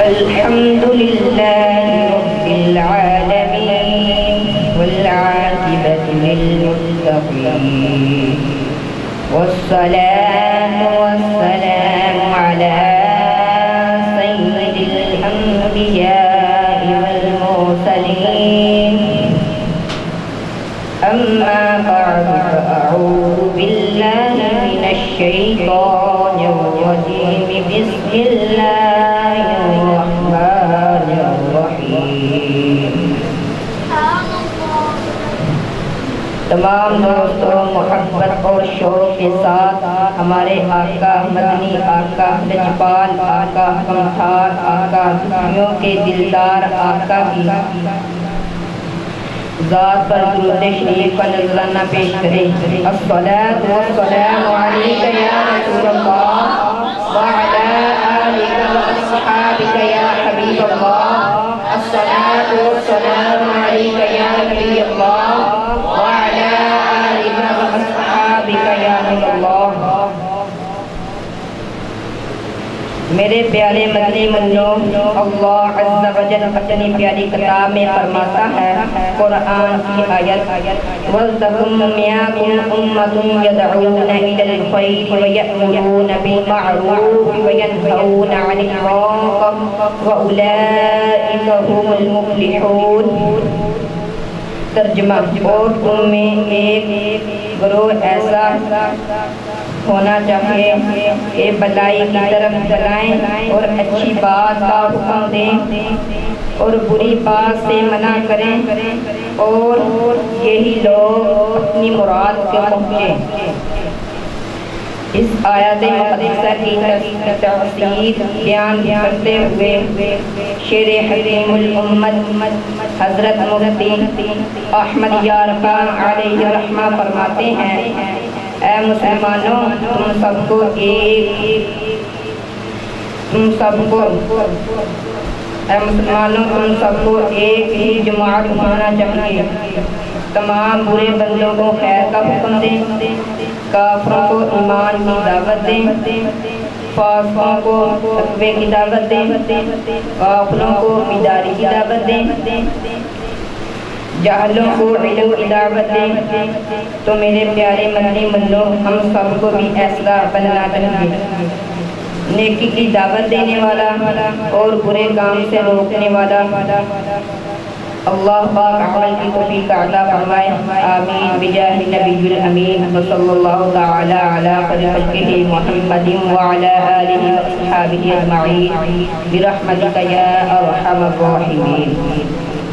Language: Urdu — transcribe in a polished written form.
الحمد لله رب العالمين والعاقبة للمتقين والصلاة والسلام على سيد الأنبياء والمرسلين أما بعد فأعوذ بالله من الشيطان الرجيم بسم الله الرحمن الرحيم تمام دوستوں محبت اور شوق کے ساتھ ہمارے آقا مدنی آقا لجپال آقا کمتھار آقا دنیوں کے دلدار آقا کی ذات پر درود شریف کا نذرانہ پیش کریں. الصلاۃ والسلام علیک یا رسول اللہ وعلی آلک واصحابک یا حبیب اللہ. الصلاۃ والسلام علیک یا نبی اللہ وعلی آلک واصحابک یا نبی اللہ. میرے پیارے مدنی منوں، اللہ عز و جل اپنی پیاری کتاب میں فرماتا ہے قرآن کی آیت وَلْتَكُن مِّنكُمْ أُمَّةٌ يَدْعُونَ إِلَى الْخَيْرِ وَيَأْمُرُونَ بِالْمَعْرُوفِ وَيَنْهَوْنَ عَنِ الْمُنكَرِ وَأُولَئِكَ هُمُ الْمُفْلِحُونَ. ترجمہ: اور تم میں ایک گروہ ایسا ہونا چاہیے کہ بلائی کی طرف چلائیں اور اچھی بات کا حکم دیں اور بری بات سے منع کریں، اور یہی لوگ اپنی مراد کے پہنچیں. اس آیت مقدسہ کی تفسیر بیان کرتے ہوئے شیر حکیم الامت حضرت مفتی احمد یارقان علیہ الرحمہ فرماتے ہیں: اے مسلمانوں، تم سب کو ایک ہی جماعت ہونا چاہیے. تمام برے بندوں کو خیر کا حکم دیں، کافروں کو ایمان کی دعوت دیں، فاسقوں کو تقوی کی دعوت دیں، غافلوں کو بیداری کی دعوت دیں، جاہلوں کو علم کی دعوت دیں. تو میرے پیارے مدنی منوں، ہم سب کو بھی ایسا بننا چاہیے، نیکی کی دعوت دینے والا اور برے کام سے روکنے والا. اللہ پاک عمل کی توفیق عطا فرمائے. آمین بجاہ النبی الامین وصلی اللہ تعالی علی خیر خلقہ محمد وعلی آلہ واصحابہ اجمعین برحمتک یا ارحم الراحمین.